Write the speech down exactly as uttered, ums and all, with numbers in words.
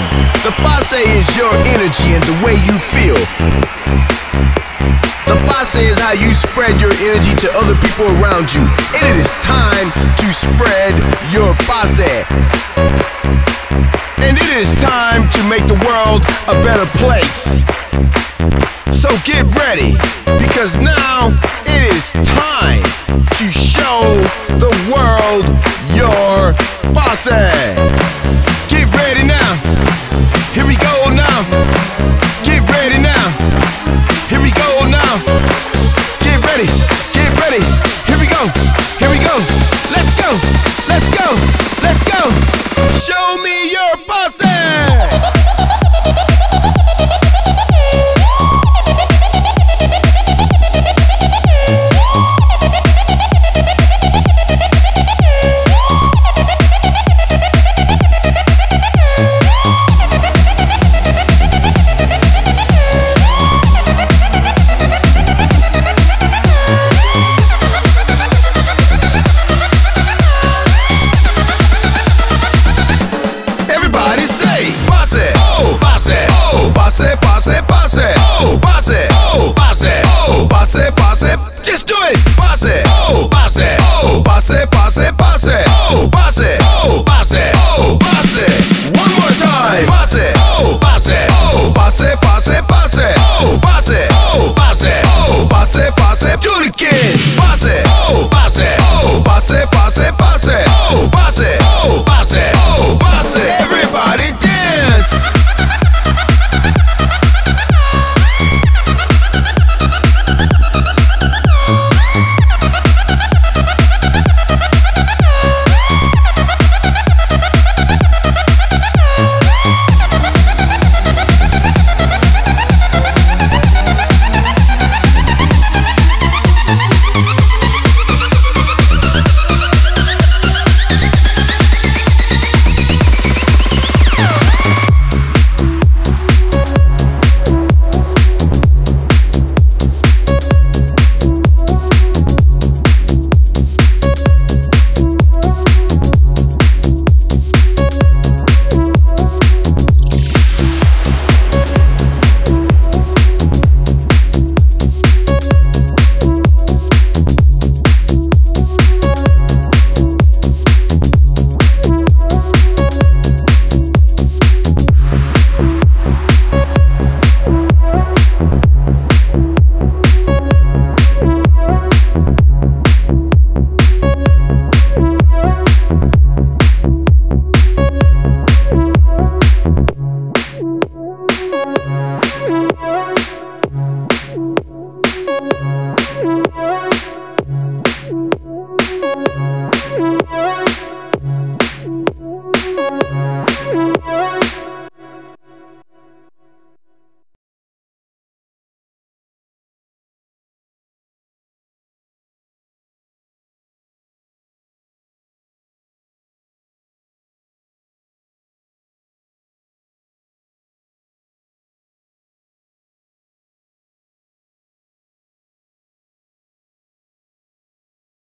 The passe is your energy and the way you feel. The passe is how you spread your energy to other people around you. And it is time to spread your passe. And it is time to make the world a better place. So get ready, because now it is time to show the world your passe. Get ready now. Here we go now. Get ready now. Here we go now. Get ready. Get ready. Here we go. Here we go.